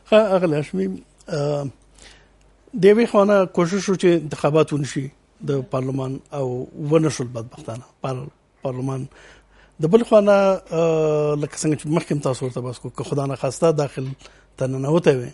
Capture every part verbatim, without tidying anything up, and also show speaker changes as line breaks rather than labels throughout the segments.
اغلی هاشمی دیوی خوانه کوشش رو چې انتخابات ونشي د پارلمان او ونشول بدبختانه پارلمان د بل خوانه لکه څنګه چې مخکې تاسو ورته بس کو که خدا نه خواسته داخل ته ننوتی وي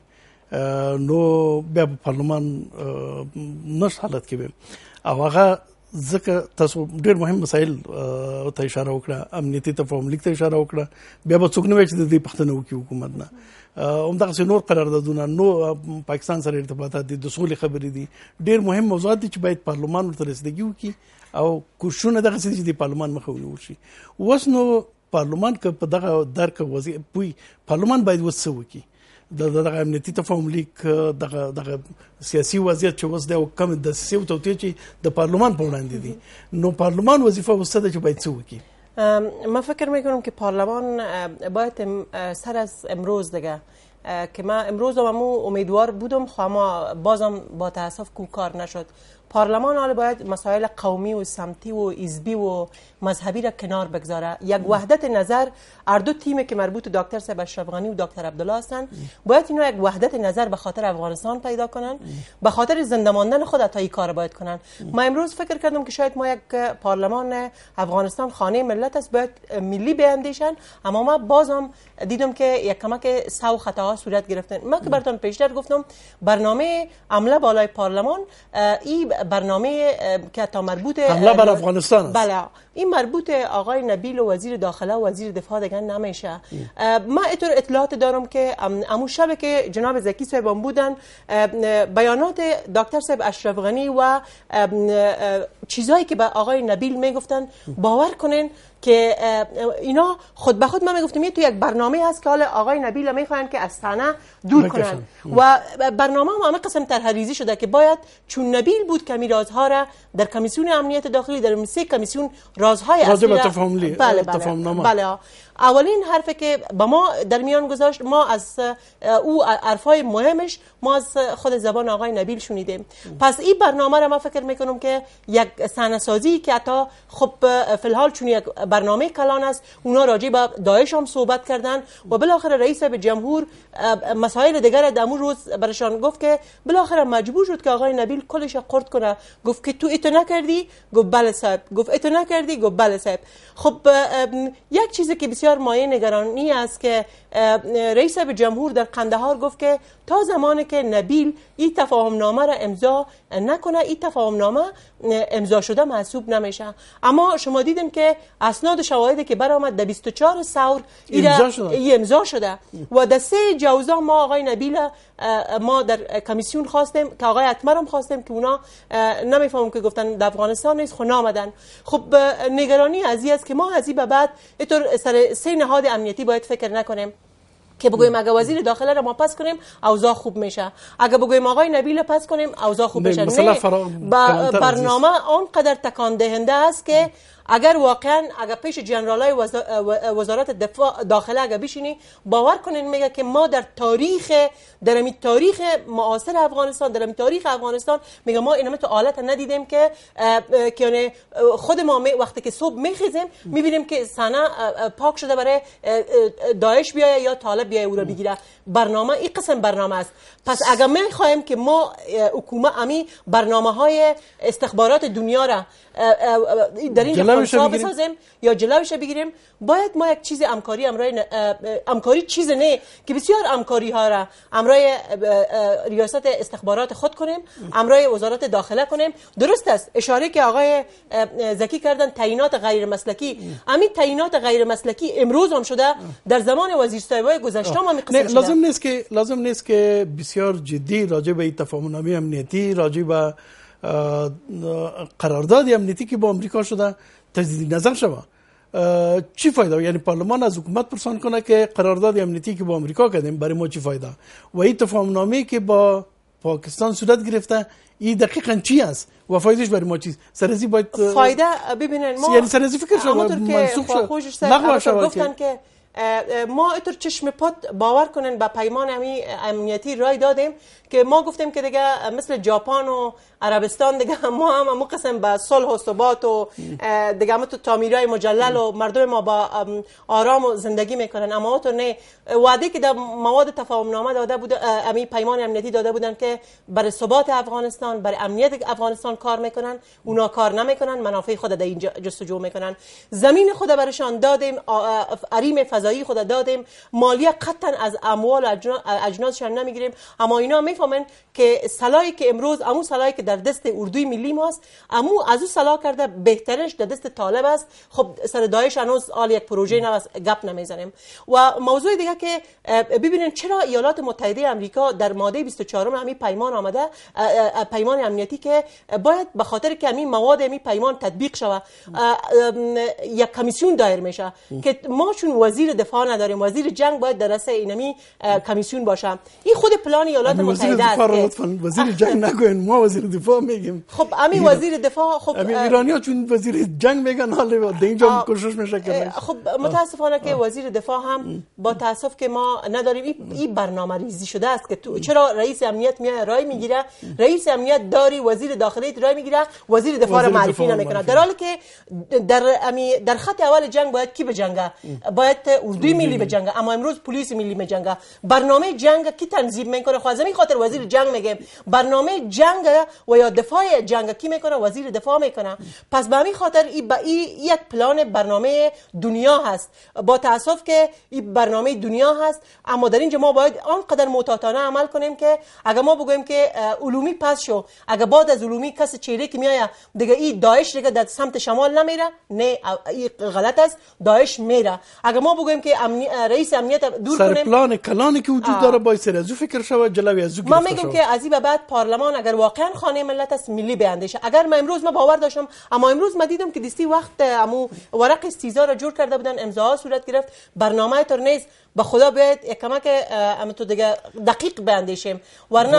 نو بیا په پارلمان نش حالت کې وي او هغه ځکه تاسو ډېر مهم مسایل ته اشاره وکړه، امنیتي تفاهم لیک ته اشاره وکړه، بیا به څوک نه وایي چې د دې پوښتنه وکړي حکومت نه همدغسې نور قراردادونه نو پاکستان سره ارتباطات دي، د سولې خبرې دي، ډېر مهم موضوعات دي چې باید پارلمان ورته رسیدګي وکړي او کوششونه دغسې دي چې د پارلمان مخه ونیول شي. اوس نو پارلمان که په دغه درک وضعیت پوي پارلمان باید اوس څه وکړي د دغه امنیتي تفاهم لیک دغه دغه سیاسي وضعیت چې اوس دی او کوم دسیسې او توطیې چې د پارلمان په وړاندې دي نو پارلمان وظیفه اوس ده چې باید څه وکړي.
من فکر میکنم که پارلمان باید سر از امروز دیگه که من امروز هم امیدوار بودم خو اما بازم با تاسف کو کار نشد. پارلمان حالا باید مسائل قومی و سمتی و حزبی و مذهبی را کنار بگذاره. یک وحدت نظر هر دو تیمی که مربوط دکتر صاحب اشرف غنی و دکتر عبدالله هستند باید اینا یک وحدت نظر به خاطر افغانستان پیدا کنن، به خاطر زنده ماندن خود تا این کار باید کنن. ما امروز فکر کردم که شاید ما یک پارلمان افغانستان خانه ملت است باید ملی بیاندیشن، اما ما بازم دیدم که یک کمک سو خطاها صورت گرفتن. ما که براتون پیشتر گفتم برنامه عمله بالای پارلمان این برنامه که تا مربوط
حمله بر افغانستان است.
بله این مربوط آقای نبیل و وزیر داخله و وزیر دفاع دیگه نمیشه. ما اینطور اطلاعات دارم که امو شب که جناب زکی صاحب بودن بیانات دکتر صاحب اشرف غنی و چیزایی که به آقای نبیل میگفتن باور کنین که اینا خود به خود ما میگفتیم تو یک برنامه هست که حالا آقای نبیل میخواین که از صحنه دور کنن و برنامه هم همه قسم طرح‌ریزی شده که باید چون نبیل بود که می رازها را در کمیسیون امنیت داخلی در سه کمیسیون رازهای اصلی را بله بله بله اولین حرفی که با ما در میان گذاشت ما از او حرفای مهمش ما از خود زبان آقای نبیل شنیدیم. پس این برنامه را من فکر میکنم که یک صحنه سازی که حتی خب فی الحال چون یک برنامه کلان است اونا راجع به داعش هم صحبت کردن و بالاخره رئیس جمهور مسائل دیگر در اون روز برشان گفت که بالاخره مجبور شد که آقای نبیل کلش قرد کنه. گفت که تو ایتو نکردی؟ گفت بله صاحب. گفت ایتو نکردی؟ گفت بله صاحب. خب یک چیزی که بسیار مایه نگرانی است که رئیس جمهور در قندهار گفت که تا زمانی که نبیل این تفاهم نامه را امضا نکنه این تفاهم نامه امضا شده محسوب نمیشه. اما شما دیدیم که اسناد شواهدی که برآمد در بیست و چهار ثور امضا شده و در سه جوزا ما آقای نبیل ما در کمیسیون خواستیم که آقای اتمر هم خواستیم که اونا نمیفهمم که گفتن در افغانستان نیست خو نامدن. خب نگرانی ازی است که ما ازی به بعد اینطور سر سه نهاد امنیتی باید فکر نکنیم که بگویم اگه وزیر داخله را ما پس کنیم اوضاع خوب میشه، اگه بگویم آقای نبیل پس کنیم اوضاع خوب میشه. نه برنامه آنقدر تکان دهنده است که اگر واقعا اگر پیش جنرالای وزارت دفاع داخله اگر بشینی باور کنین میگه که ما در تاریخ در می تاریخ معاصر افغانستان در می تاریخ افغانستان میگه ما اینم تو حالت ندیدیم که که خود ما وقتی که صبح میخیزیم میبینیم که صحنه پاک شده برای داعش بیایه یا طالب بیایه او را بگیره. برنامه این قسم برنامه است. پس اگر میخوایم که ما حکومت امی برنامه‌های استخبارات دنیا را در این خونسا بسازیم یا جلوش بگیریم باید ما یک چیز همکاری امرای همکاری چیز نه که بسیار همکاری ها را امرای ریاست استخبارات خود کنیم امرای وزارت داخله کنیم. درست است اشاره که آقای زکی کردن تعیینات غیر مسلکی همین تعیینات غیر مسلکی امروز هم شده در زمان وزیر صاحبای گذشته هم قصه شده.
لازم نیست که لازم نیست که بسیار جدی راجع به تفاهم‌نامه امنیتی راجع به قرارداد امنیتی که با امریکا شده تجدید نظر شوه. چی فایده؟ یعنی پارلمان از حکومت پرسان کنه که قرارداد امنیتی که با امریکا کردیم برای ما چی فایده و این تفاهم‌نامه‌ای که با پاکستان صورت گرفته این دقیقاً چی است و فایدهش برای ما چیست؟ سرازی باید
فایده ببینن ما
یعنی سرازی فکر شو منسوخ شد
نقل شد گفتن که ما اینطور چشم پات باور کنن به پیمان امنیتی رای دادیم که ما گفتیم که دیگه مثل ژاپن و عربستان دیگه ما هم همون قسم به صلح و ثبات و دیگه هم تو تعمیرای مجلل و مردم ما با آرام و زندگی میکنن. اما تو نه، وعده که در مواد تفاهم نامه داده بود، امی پیمان امنیتی داده بودن که برای ثبات افغانستان، برای امنیت افغانستان کار میکنن، اونا کار نمیکنن، منافع خود در اینجا جستجو میکنن. زمین خود برشان دادیم، حریم فضایی خود دادیم، مالیه قطعا از اموال اجناسشان نمیگیریم. اما اینا میفهمن که سلاحی که امروز امو سلاحی که در دست اردوی ملی ماست، امو از او سلاح کرده بهترش در دست طالب است. خب سر داعش هنوز آل یک پروژه نه گپ نمیزنیم. و موضوع دیگه که ببینین چرا ایالات متحده آمریکا در ماده بیست و چهار همین پیمان آمده، پیمان امنیتی، که باید به خاطر که همین مواد همین پیمان تطبیق شود یک کمیسیون دایر میشه که ما چون وزیر دفاع نداریم، وزیر جنگ باید در رأس اینمی کمیسیون باشه. این خود پلان ایالات متحده است.
وزیر جنگ نگوین، ما وزیر دفاع میگیم.
خب همین وزیر دفاع، خب
همین ایرانی‌ها چون وزیر جنگ میگن، حالا در اینجا کوشش میشه که
خب متاسفانه که وزیر دفاع هم با تاسف که ما نداریم. این برنامه ریزی شده است که تو چرا رئیس امنیت میاد رای میگیره، رئیس امنیت داری وزیر داخلی رای میگیره، وزیر دفاع را معرفی نمیکنه، در حالی که در امی در خط اول جنگ باید کی بجنگه؟ باید اردوی ملی بجنگه، اما امروز پلیس ملی بجنگه. برنامه جنگ کی تنظیم میکنه؟ خو از همین خاطر وزیر جنگ میگه برنامه جنگ و یا دفاع جنگ کی میکنه؟ وزیر دفاع میکنه. پس به همین خاطر این با این یک پلان برنامه دنیا هست. با تاسف که این برنامه دنیا هست، اما در اینجا ما باید آنقدر محتاطانه عمل کنیم که اگر ما بگویم که علومی پس شو، اگر بعد از علومی کس چهره که میآید دیگه این داعش دیگه در سمت شمال نمیره، نه این غلط است، داعش میره. اگر ما بگویم که امنی... رئیس امنیت دور
سر
کنیم،
پلان کلانی که وجود داره باید سر از فکر شود، جلوی از
ما میگم که از این به بعد پارلمان اگر واقعا خانه ملت است ملی بیاندیشه. اگر ما امروز ما باور داشتم، اما امروز ما دیدم که دستی وقت امو ورق استیزا را جور کرده بودن، امضاها صورت گرفت، برنامه تر نیست. به خدا بیاید یک کمک ام تو دیگه دقیق بیاندیشیم، ورنه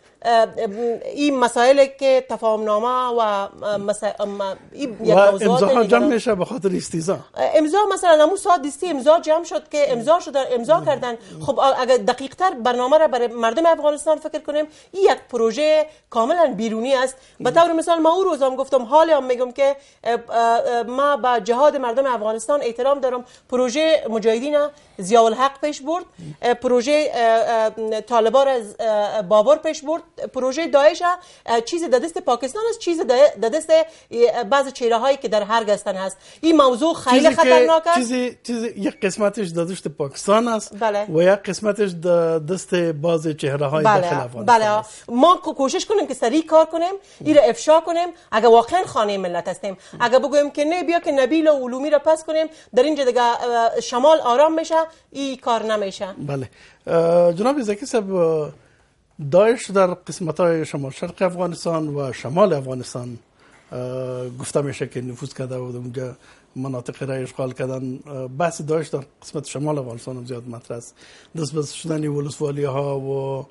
این مسائل که تفاهم نامه و مسائل این یک موضوعات
امضاها جمع میشه به خاطر استیزا.
امضا مثلا همون ساعت دستی امضا جمع شد که امضا شد، امضا کردن. خب اگر دقیق تر برنامه را برای مردم افغانستان فکر کنیم، این یک پروژه کاملا بیرونی است. به طور مثال ما اون روز هم گفتم، حالی هم میگم که ما با جهاد مردم افغانستان احترام دارم. پروژه مجاهدین ضیاء الحق پیش برد، پروژه طالبان از بابر پیش برد، پروژه داعش چیز در دست پاکستان است، چیز در دست بعض چهره هایی که در هر گستن هست. این موضوع خیلی خطرناک است.
چیزی چیزی یک قسمتش در دست پاکستان است،
بله.
و یک قسمتش در دست بعض چهره های
بله.
داخل افغانستان
بله.
است.
ما کوشش کنیم که سریع کار کنیم، این را افشا کنیم. اگر واقعا خانه ملت هستیم، اگر بگویم که نه بیا که نبیل و علومی را پس کنیم، در اینجا دیگه شمال آرام میشه، این کار نمیشه.
بله. جناب زکی صاحب، داعش در قسمت‌های شمال شرق افغانستان و شمال افغانستان گفته میشه که نفوذ کرده و اونجا مناطق را اشغال کردن. بحث داعش در قسمت شمال افغانستان هم زیاد مطرح است. دست به شدن ولسوالی ها و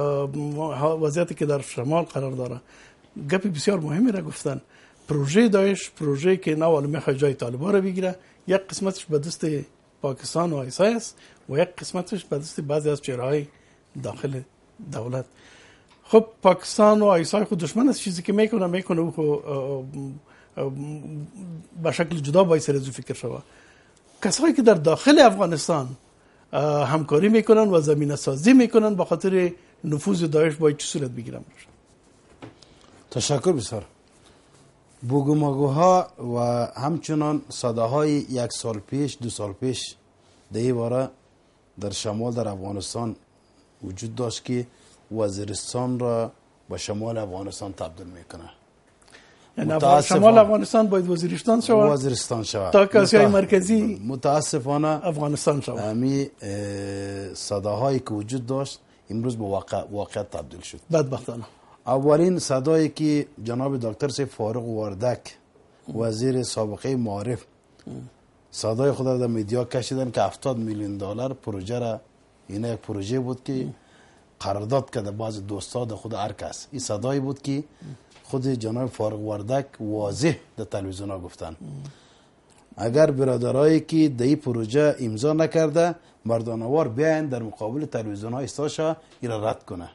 وضعیتی که در شمال قرار داره. گپی بسیار مهمی را گفتن. پروژه داعش پروژه که نه ولی میخواد جای طالبان را بگیره، یک قسمتش به دست پاکستان و آیسای است و یک قسمتش به دست بعضی از چهره‌های داخل دولت. خب پاکستان و آیسای خود دشمن است، چیزی که میکنه میکنه او خود به شکل جدا باید سر از فکر شود. کسایی که در داخل افغانستان همکاری میکنن و زمینه سازی میکنن به خاطر نفوذ داعش باید چه صورت بگیرن؟
تشکر بسیار. بوگوماگوها و همچنان صداهای یک سال پیش دو سال پیش در این باره در شمال در افغانستان وجود داشت که وزیرستان را به شمال افغانستان تبدیل میکنه.
یعنی شمال افغانستان باید وزیرستان شود،
وزیرستان شود
تا که آسیای مرکزی
متاسفانه
افغانستان شود.
امی صداهایی که وجود داشت امروز به واقع واقعیت تبدیل شد.
بدبختانه.
اولین صدایی که جناب دکتر سید فاروق وردک وزیر سابقه معارف صدای خود را در میدیا کشیدن که هفتاد میلیون دلار پروژه را، این یک پروژه بود که قرارداد کرده بعض دوستان خود هر کس. این صدایی بود که خود جناب فاروق وردک واضح در تلویزیون ها گفتن. اگر برادرایی که در این پروژه امضا نکرده مردانوار بیاین در مقابل تلویزیون های استاشا ایرا رد کنه.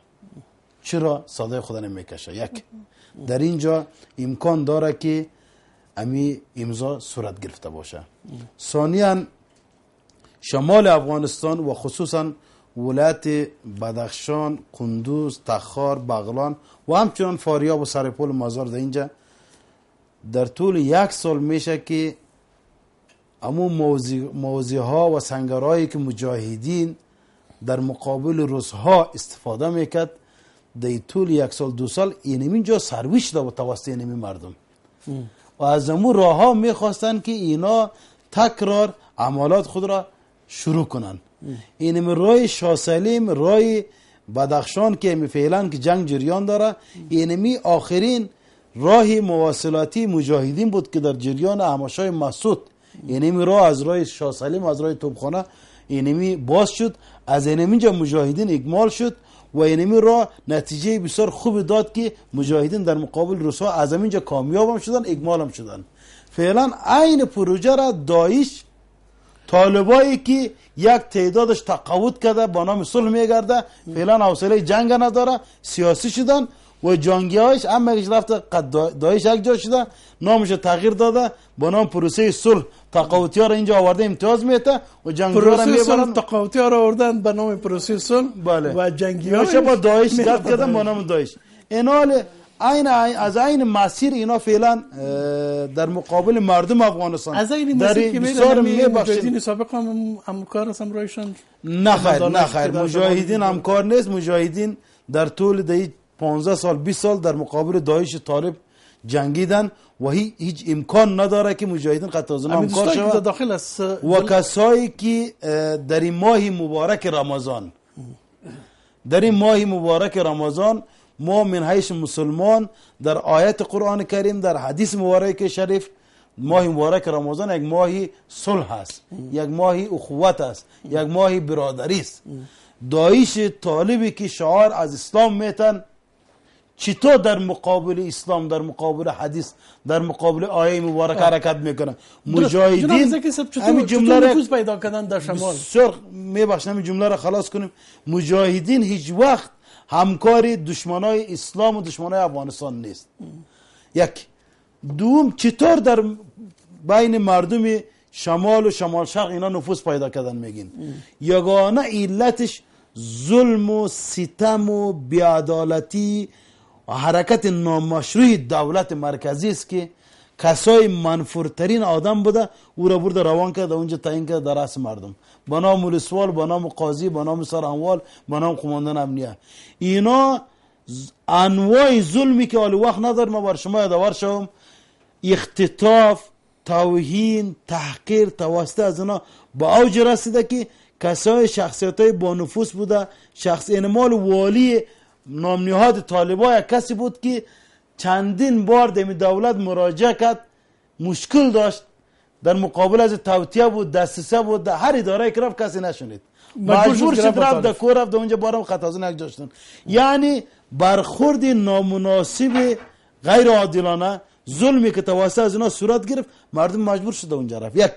چرا صدای خود نمیکشه؟ یک در اینجا امکان داره که امی امضا صورت گرفته باشه. ثانیاً شمال افغانستان و خصوصا ولایت بدخشان، قندوز، تخار، بغلان و همچنان فاریاب و سرپل و مزار در اینجا در طول یک سال میشه که امو موضوع ها و سنگرهایی که مجاهدین در مقابل روسها استفاده میکرد در طول یک سال دو سال اینمی جا سرویش دا توسط اینمی مردم ام. و از امو راه ها میخواستن که اینا تکرار عملات خود را شروع کنن. اینمی رای شاه سلیم، رای بدخشان که می فعلا که جنگ جریان داره، اینمی آخرین راه مواصلاتی مجاهدین بود که در جریان احمدشاه مسعود اینمی راه از راه شاه سلیم از راه توپخانه اینمی باز شد، از اینمی جا مجاهدین اکمال شد و اینمی راه نتیجه بسیار خوب داد که مجاهدین در مقابل روس‌ها از اینجا کامیاب هم شدن، اکمال هم شدن. فعلا این پروژه را داعش طالبایی که یک تعدادش تقاعد کرده با نام صلح میگرده، فعلا حوصله جنگ نداره، سیاسی شدن و جنگیاش اما اگه رفته قد داعش یک جا شده نامش تغییر داده با نام پروسه صلح تقاعدی ها را اینجا آورده امتیاز میده و جنگی‌ها را میبرن.
تقاعدی ها را آوردن به نام پروسه صلح و جنگیاش
با داعش زد کردن با نام داعش. اینال این از این مسیر اینا فعلا در مقابل مردم افغانستان
از این مسیر که میرن مجاهدین سابق هم همکار هستن رایشان؟
نه خیر نه خیر مجاهدین همکار نیست. مجاهدین در طول دی پانزده سال بیست سال در مقابل داعش طالب جنگیدن و هیچ امکان نداره که مجاهدین قطع از همکار شود.
داخل است
و کسایی که در این ماه مبارک رمضان در این ماه مبارک رمضان ما من حیث مسلمان در آیت قرآن کریم در حدیث مبارک شریف ماه مبارک رمضان یک ماه صلح است، یک ماه اخوت است، یک ماه برادری است. داعش طالبی که شعار از اسلام میتن چطور در مقابل اسلام، در مقابل حدیث، در مقابل آیه مبارک حرکت میکنن؟ مجاهدین همین جمله را
نفوذ پیدا کردن در شمال.
بسیار میبخشم این جمله را خلاص کنیم. مجاهدین هیچ وقت همکار دشمنای اسلام و دشمنای افغانستان نیست. یک دوم چطور در بین مردم شمال و شمال شرق اینا نفوذ پیدا کردن میگین؟ یگانه علتش ظلم و ستم و بی‌عدالتی و حرکت نامشروع دولت مرکزی است که کسای منفورترین آدم بوده او را برده روان کرده اونجا تعیین کرده در رأس مردم با نام ولسوال، با نام قاضی، با نام سراموال، با نام قماندان امنیه. اینا انواع ظلمی که حال وقت ندار ما بر شما یادآور شوم، اختطاف، توهین، تحقیر توسط از اینا با اوج رسیده که کسای شخصیتای با نفوذ بوده. شخص انمال والی نام نهاد طالبان یک کسی بود که چندین بار دمی دولت مراجعه کرد، مشکل داشت، در مقابل از توطئه بود، دسیسه بود، در هر اداره که رفت کسی نشونید، مجبور شد رفت در کور رفت در اونجا بارم خط از اون یک جاشتن. یعنی برخورد نامناسب غیر عادلانه ظلمی که توسط از اینا صورت گرفت، مردم مجبور شد اونجا رفت. یک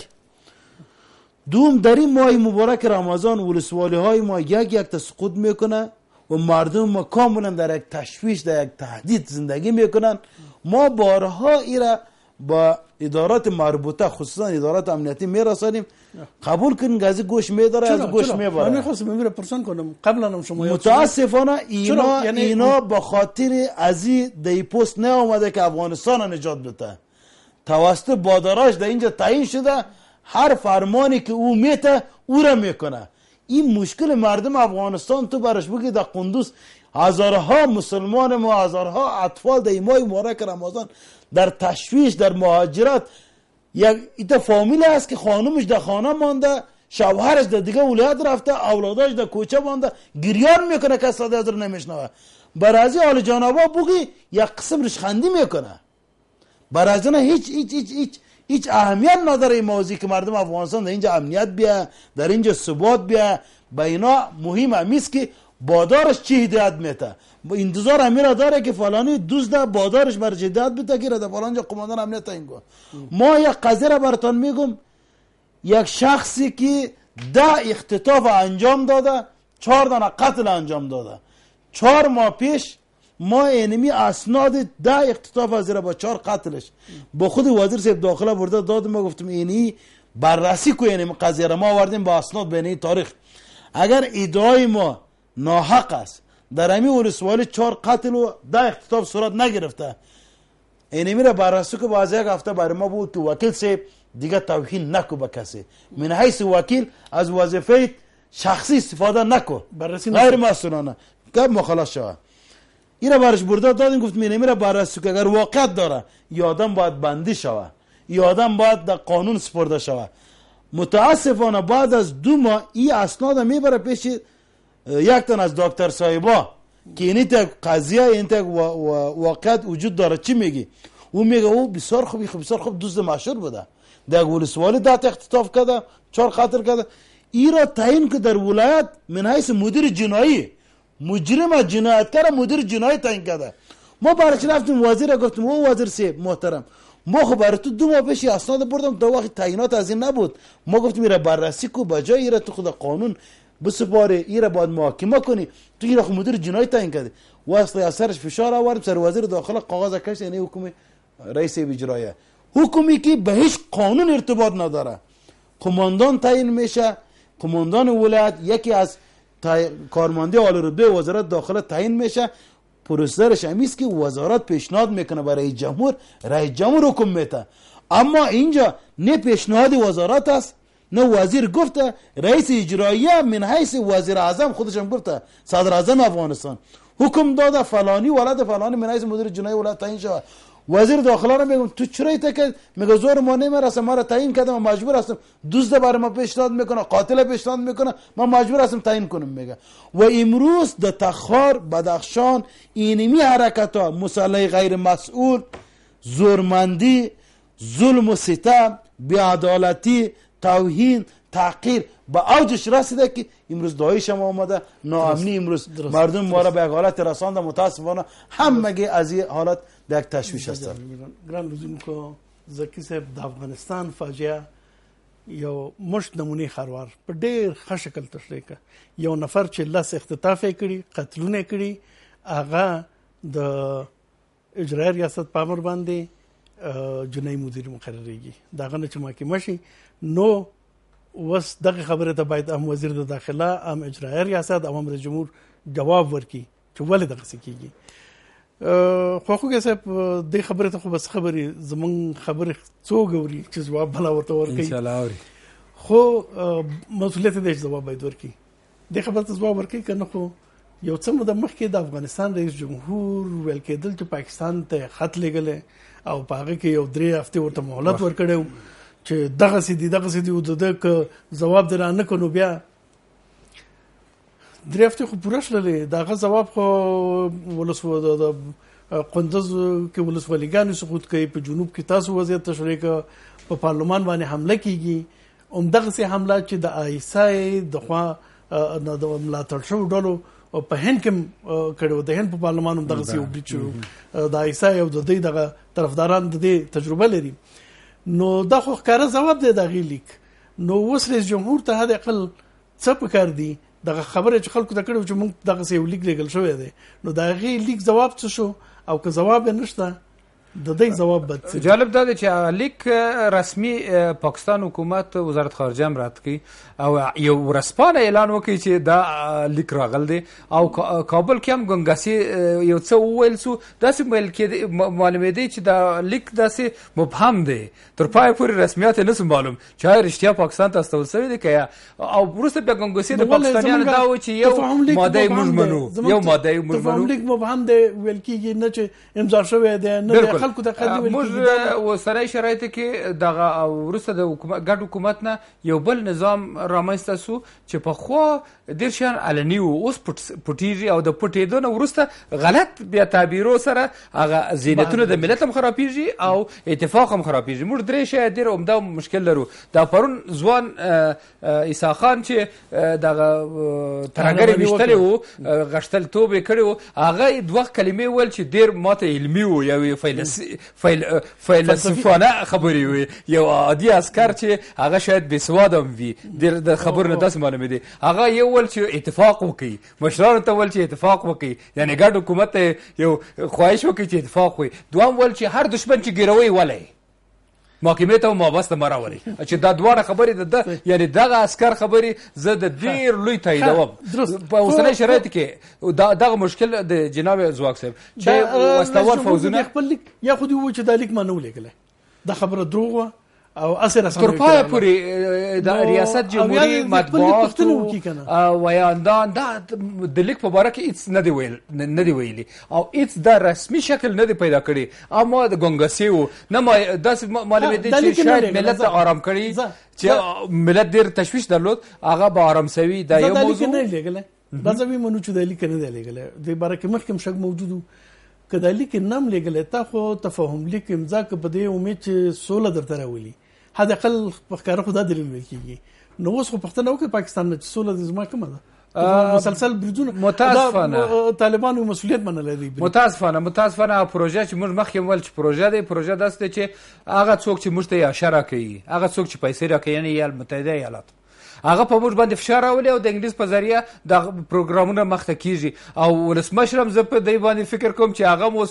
دوم در این ماه مبارک رمضان ولسوالی های ما یک یک تسقط میکنه و مردم ما کاملا در یک تشویش، در یک تهدید زندگی میکنن. ما بارها ایرا با ادارات مربوطه خصوصا ادارات امنیتی میرسانیم، قبول کنین گازی گوش میداره، از گوش میبره.
من میخواستم میره پرسان کنم قبلا هم شما
متاسفانه اینا یعنی اینا به خاطر ازی دی پست نه اومده که افغانستان نجات بده، توسط بادراش در اینجا تعیین شده، هر فرمانی که او میته او را میکنه. این مشکل مردم افغانستان تو برش بگی در قندوز هزارها مسلمان ما، هزارها اطفال در ماه مبارک رمضان در تشویش، در مهاجرت، یک ایتا فامیل هست که خانومش در خانه مانده، شوهرش در دیگه ولایت رفته، اولاداش در کوچه مانده، گریان میکنه که صدای از رو نمیشنوه. برازی حال جانبا بگی یک قسم رشخندی میکنه. برازی نه هیچ هیچ هیچ هیچ هیچ اهمیت نداره این موضوعی که مردم افغانستان در اینجا امنیت بیا، در اینجا ثبات بیا. با اینا مهم همیست که بادارش چی هدایت میته؟ انتظار امیر داره که فلانی دوست بادارش بر هدایت بده که در فلان جا قماندان امنیت تعیین کنه. ما یک قضیه را براتون میگم، یک شخصی که ده اختطاف انجام داده، چهار دانه قتل انجام داده، چهار ماه پیش ما اینمی اسناد ده اختطاف از زیر با چهار قتلش با خود وزیر صاحب داخله برده داد. ما گفتم اینی بررسی کو، اینمی قضیه را ما آوردیم با اسناد بین تاریخ. اگر ادعای ما ناحق است، در امی ولسوالی چهار قتل و ده اختطاف صورت نگرفته، اینمی را بررسی کو. باز یک هفته برای ما بود که وکیل صاحب دیگه توهین نکو به کسی، من حیث وکیل از وظیفه شخصی استفاده نکو، غیر مسئولانه که مخالف شود. اینا برش برده دادیم، گفت می نمیره بررسی که اگر واقعیت داره یا آدم باید بندی شود یا آدم باید در قانون سپرده شود. متاسفانه بعد از دو ماه این اسناد میبره پیش یک تن از دکتر صاحبا که این تا قضیه این تا واقعیت وجود داره. چی میگی؟ او میگه او بسیار خوبی خوب بسیار خوب دوست مشهور بوده، در ولسوالی ده اختطاف کرده، چهار قتل کرده. ای را تعیین که در ولایت من حیث مدیر جنایی، مجرم جنایتکار مدیر جنایی تعیین کرده. ما برش رفتیم وزیر گفتیم او وزیر صاحب محترم، ما خب برای تو دو ماه پیش اسناد بردم تا وقت تعیینات از این نبود. ما گفتیم ایره بررسی کو، بجای ایره تو خود قانون بسپاره، ایره باید محاکمه کنی. تو ایره خب مدیر جنایی تعیین کرده. واسه اثرش فشار آوردیم سر وزیر داخله، کاغذ کش اینه حکم رئیس اجرایه، حکمی که به هیچ قانون ارتباط نداره. قماندان تعیین میشه، قماندان ولایت یکی از کارمانده عالی رتبه وزارت داخله تعیین میشه. پروسیجرش همیست که وزارت پیشنهاد میکنه برای جمهور، رئیس جمهور حکم میده. اما اینجا نه پیشنهاد وزارت است نه وزیر گفته، رئیس اجراییه من حیث وزیر اعظم خودش هم گفته، صدر اعظم افغانستان حکم داده فلانی ولد فلانی من حیث مدیر جنایی ولایت تعیین شود. وزیر داخله رو میگم تو چرا ایت میگه زور ما نمیرسه، ما را تعیین کردم، ما مجبور هستم، دوست برای ما پیشنهاد میکنه، قاتل پیشنهاد میکنه، ما مجبور هستم تعیین کنم. میگه و امروز در تخار، بدخشان اینمی حرکت ها مسلح غیر مسئول، زورمندی، ظلم و ستم، بی‌عدالتی، توهین، تحقیر به اوجش رسیده که امروز داعش هم آمده، ناامنی امروز مردم ما را به حالت رسانده. متاسفانه همگی از این حالت در یک تشویش هستند.
ګران لیدونکو، زکی صاحب د افغانستان فاجعه یو مشت نمونه خروار په ډېر ښه شکل تشریح کړه. یو نفر چې لس اختطاف یې کړي، قتلونه یې کړي، هغه د اجرایي ریاست په امر باندې جنایي مدیر مقرریږي. د هغه نه چې محاکمه شي، نو اوس دغه خبره ته باید هم وزیر د داخله، هم اجرایي ریاست، هم امر جمهور جواب ورکړي چې ولې دغسې کېږي. خواخوږی صاحب دې خبرې ته خو بس خبرې زمونږ خبرې څوک اوري چې ځواب بله ورته ورکوي، انشاءالله اوري، خو مسؤلیت دی چې ځواب باید ورکړي. دې خبرې ته ځواب ورکوي که نه. خو یو څه موده مخکې د افغانستان رئیس جمهور ویل کېدل چې پاکستان ته خط لیږلی او په هغه کې یو درې هفتې ورته مهلت ورکړی و چې دغسې دي دغسې دي، او د ده که ځواب دې را نه کړو بیا درې هفتې خو پوره شللې. د هغه ځواب خو ولسو د قندوز کې ولسوالیګانې سقوط کوي، په جنوب کې تاسو وضعیت تشریح که په پارلمان باندې حمله کېږي. همدغسې حمله چې د آیسای د خوا د ملاتړ شوو ډلو په هند کې کړی و، د هند په پارلمان هم دغسې یو بریټ شو، د آیسای او د دوی دغه طرفداران د دې تجربه لري. نو دا خو ښکاره ځواب دی د هغې لیک. نو اوس رئیس جمهور ته حد اقل څه پکار دي؟ دغه خبره چې خلکو ته کړو چې موږ دغسې یو لیک لیږل شوی دی، نو د هغې لیک ځواب څه شو؟ او که ځواب یې نشته د دې جواب بد څه.
جالب دا دی چې لیک رسمي پاکستان حکومت وزارت خارجه هم رد کړي او یو ورځپاڼه اعلان وکړي چې دا لیک راغلی دی، او کابل کې هم ګنګسي یو څه وویل سو، داسې ویل کېدی معلومېدی چې دا لیک داسې مبهم دی، تر پایه پورې رسمیات یې نسو معلوم چې آیا رښتیا پاکستان ته استول شوی دی که یا. او وروسته بیا ګنګسي د پاکستانیانو دا و چې یو ماده یې موږ منو، یو ماده یې موږ منو.
تفاهم لیک مبهم دی، ویل کېږي نه چې امضا شوی دی، نه خلکو ته قضیه
موږ اوسنۍ شرایطو کې دغه وروسته د ګډ حکومت نه یو بل نظام رامنځته سو چې پخوا ډېر شیان علني وو، اوس پټېږي او د پټېدو نه وروسته غلط بیا تعبیرو سره هغه زینتونه د ملت هم خرابېږي او اتفاق هم خرابېږي. موږ درې شیان ډېر عمده مشکل لرو. دا پرون ځوان عیسی خان چې دغه ترهګرې ویشتلی و، غښتلتوب یې کړی و، هغه دوه کلمې ویل چې ډېر ماته علمي و، یو فیلسوفانه خبرې وې، یو عادي عسکر چې هغه شاید بېسواده هم وي، ډېر د خبرو نه داسې معلومې دي. هغه یو ویل چې اتفاق وکړي، مشرانو ته ویل چې اتفاق وکړي، یعنې ګډ حکومت ته یو خواهش وکړي چې اتفاق وکړي. دوهم ویل چې هر دشمن چې ګیروی ولی محاکمې ته مابسته مه راولئ، چې دا دواړه خبرې د ده یعنې دغه عسکر خبرې زه د ډېر لوی تاییدوم. په اوسنۍ شرایطو کې دغه مشکل د جناب ځواک صاحب چې وسلوال فوزونه
خپل لیک یا خو دې ووایي چې دا لیک ما نه و لیکلی، دا خبره دروغ وه او اسې رسنیو
تر پایه پورې د ریاست جمهوري مطبوعاتو ویاندان دا د لیک په باره کې هېڅ نه دی ویل نه دی ویلي او هېڅ دا رسمي شکل نه دی پیدا کړی. اما د ګنګسې و نه ما داسې معلومېدی چې شاید ملت ته ارام کړي، چې ملت ډېر تشویش درلود، هغه به ارام سوي. دا یو موضوع
نه لیکلی، دا زه ومنو چې دا لیک نه دی لیکلی، دې باره کې مخکې هم شک موجود و. که دا لیک نه هم لیکلی، تا خو تفاهم لیک امضا که په دې امید چې سوله درته راولي، حد اقل په ښکاره خو دا دلیل ویل کېږي. نو اوس خو پوښتنه وکړئ پاکستان نه چې سوله د زما کومه ده، مسلسل بریدونه
متاسفانه
طالبانو مسؤلیت منلی دی.
متاسفانه متاسفانه پروژه چې موږ مخکې ویل چې پروژه دی، پروژه داسې دی چې هغه څوک چې موږ ته یې اشاره کوي، هغه څوک چې پیسې راکوي، یعنې ایالات متحده ایالات، هغه په موږ باندې فشار راولي او د انګلیس په ذریعه د پروګرامونه مخته کیږي. او ولسمشر هم زه په دې باندې فکر کوم چې هغه اوس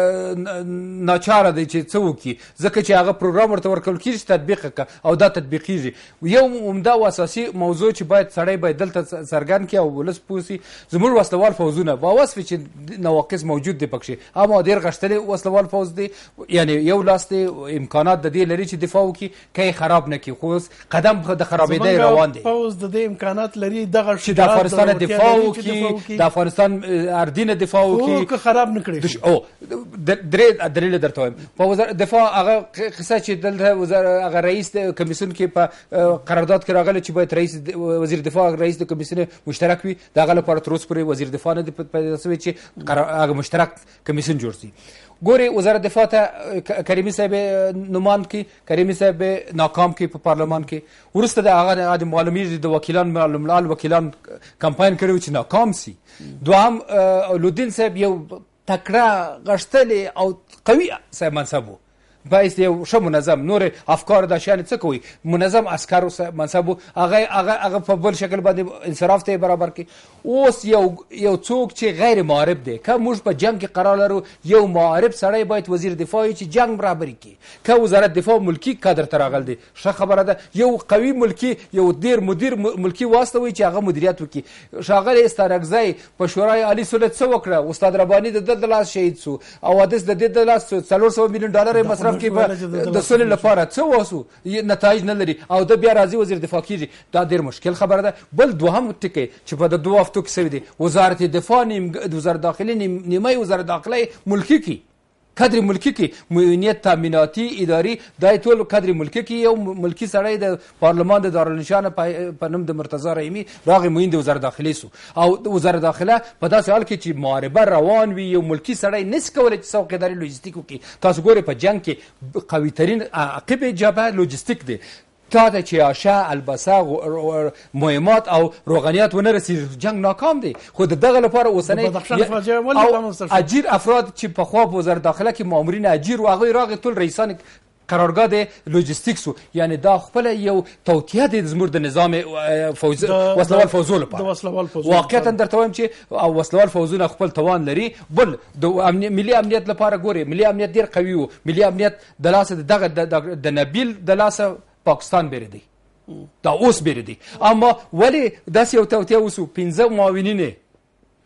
ناچاره دی چې څه وکړي، ځکه چې هغه پروګرام ورته ورکول کېږي چې تطبیق کړه او دا تطبیقېږي. یو عمده او اساسي موضوع چې باید سړی باید دلته څرګند کړي او ولس پوه سي، زموږ وسلوال فوزونه باوصف چې نواقص موجود دی پکښې، اما ډېر غښتلی وسلوال فوز دی، یعنې یو لاس دی امکانات د دې لري چې دفاع وکړي، که یې خراب نه کړي، خو اوس قدم د خرابېدی روان دی.
پوز د دې امکانات لري دغه
چې د افغانستان دفاع وکړي، د افغانستان اردینه دفاع وکړي،
که خراب نه کړي.
او درې دلیل درته وایم. په وزارت دفاع هغه قصه چې دلته وزارت هغه رئیس د کمیسیون کې په قرارداد کې راغلی چې باید رئیس وزیر دفاع رئیس د کمیسیون مشترک وي، د هغه لپاره تر اوسه پورې وزیر دفاع نه دی پیدا شوی چې هغه مشترک کمیسیون جوړ شي. ګوري وزارت دفاع ته کریمي صاحب نومان کی کریمي صاحب ناکام کی په پارلمان کې، وروسته د هغه د معلومیږي د وکیلان معلومال وکیلان کمپاین کړو چې ناکام سي. دوهم لودین صاحب یو تکړه غښتلی او قوي صاحب منصب و، باعث یو ښه منظم نور افکار د شان څه کوي منظم عسکر منصب هغه هغه هغه په بل شکل باندې انصراف ته برابر کی. اوس یو یو څوک چې غیر معارف دی، که موږ په جنگ کې قرار لرو یو معارف سړی باید وزیر دفاع چې جنگ برابر کی، که وزارت دفاع ملکی کادر ته راغل دی ښه خبره ده، یو قوي ملکی یو ډیر مدیر ملکی واستوي چې هغه مدیریت وکړي. ښاغلی استرګزی په شورای عالی صلح څه وکړه، استاد رباني د ده د لاس شهید سو او حادث د دې د لاس څلور سوه میلیون ډالر مصرف کې د سولې لپاره څه واسو نتایج نه لري او د بیا راځي وزیر دفاع کیږي. دا ډېر مشکل خبره ده. بل دوهم ټکی چې په د دوه هفتو کې سوی دی، وزارت دفاع نیم وزارت داخلي نیمه وزارت داخله ملکی کی کادر ملکی کی معاونیت تامیناتی اداري دا ټول کادر ملکی کی. یو ملکی سړی د پارلمان د دارالنشان په نوم د مرتضی رحیمي راغی معین د وزارت داخلي سو او وزارت داخله په داسې حال کې چې معاربه روان وي یو ملکی سړی نس کولی چې څوکیداري لوجستیک وکړي. تاسو ګورئ په جنگ کې قوي ترین عقب جبهه لوجستیک دی، تا ته چې آشه البسه مهمات او روغنیات ونه رسېږي جنگ ناکام دی. خو د دغه لپاره اوسنی اجیر افراد چې پخوا په وزارت داخله کې مامورین اجیر و هغوی راغی ټول رئیسان قرارګاه د لوجستیکس، یعنی دا خپل یو توطیه دی زموږ د نظام فوز وسلوال فوزو لپاره. واقعیتا درته وایم چې وسلوال فوزونه خپل توان لري. بل د ملي امنیت لپاره ګوري ملي امنیت ډیر قوي و، ملي امنیت د لاسه دغه د نبیل د لاسه پاکستان بیره دی، دا اوس بیره دی. اما ولی داسې یو توطیه وسو پنځه معاونین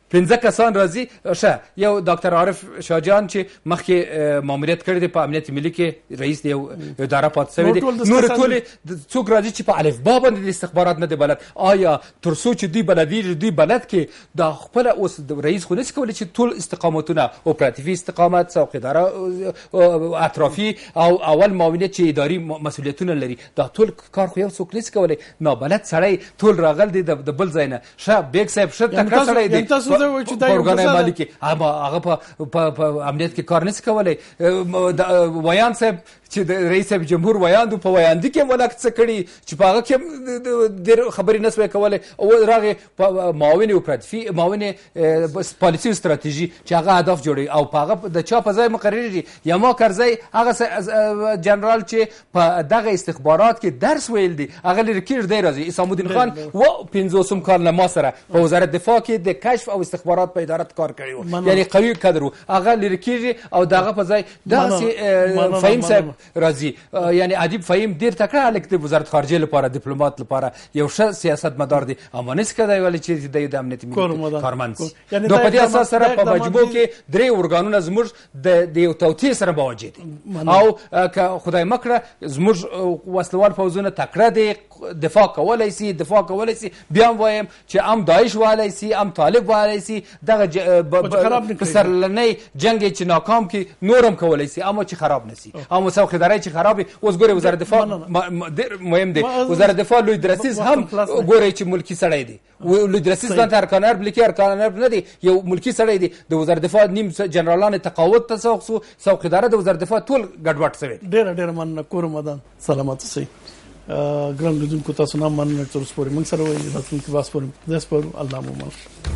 پنځه کسان راځي. ښه یو ډاکټر عارف شاهجان چې مخکې ماموریت کړی دی په امنیت ملي کې رئیس دی یو اداره پاتې شوی دی. نور ټول څوک راځي چې په الفبا باندې د استخبارات نه دی بلد. آیا تر څو چې دوی بلدي دوی بلد کې دا خپل اوس رئیس خو نشي کولی چې ټول استقامتونه اپراتیفي استقامت سوق اداره اطرافي او اول معاونیت چې اداري مسؤلیتونه لري دا ټول کار خو یو څوک نشي کولی. نابلد سړی ټول راغل دی د بل ځای نه. ښه بیگ صاحب ښه تکړه سړی دی پروګرام مالي کې هغه په امنیت کې کار نشي کولی. ویان صاحب چې د رئیس جمهور ویاندو په ویاندي کې ملک څه کړي چې په هغه کې ډېر خبرې نه سوی کولی. او راغې په معاون اپراتیفي معاون پالیسي او ستراتیژي چې هغه اهداف جوړوي او په هغه د چا په ځای مقرریږي. یما کرزی هغه جنرال چې په دغه استخبارات کې درس ویل دی هغه لري کېږي دی راځي. اسام الدین خان و پنځوسم کال له ما سره په وزارت دفاع کې د کشف او استخبارات په ادارت کار کړی و یعنی قوي کادر و هغه لري کېږي او دغه په ځای داسې فهیم صاحب راځي. یعنی ادیب فهیم ډیر تکړه هلک دی وزارت خارجه لپاره ډیپلومات لپاره یو ښه سیاست مدار دی اما نس کدی ولی چې د امنیت ملي کارمند نو په دې اساس سره په مجموع کې درې ورګانونه زموږ د یو توطیه سره مواجه دي او که خدای مکړه زموږ وسلوال فوزونه تکړه دي دفاع کولای شي دفاع کولای شي. بیا وایم چې ام داعش والای شي ام طالب والای شي دغه سرلنی جنگ چې ناکام کی نورم کولای شي اما چې خراب نشي. اما څو خدای چې خرابي اوس ګوره وزارت دفاع مهم دی. وزارت دفاع لوی درسیز هم ګوره چې ملکی سړی دی. لوی درسیز ځان تر ارکان ارب لیکي ارکان ارب نه دی یو ملکی سړی دی. د وزارت دفاع نیم جنرالان تقاوت تسوق سو اداره د وزارت دفاع ټول ګډوډ شوی.
ډیر ډیر مننه کورمدان سلامات سي ګران لیدونکو تاسو نه مننه تر اوسه پورې موږ سره وایي راتلونکي باس پورې داس پورې الله مو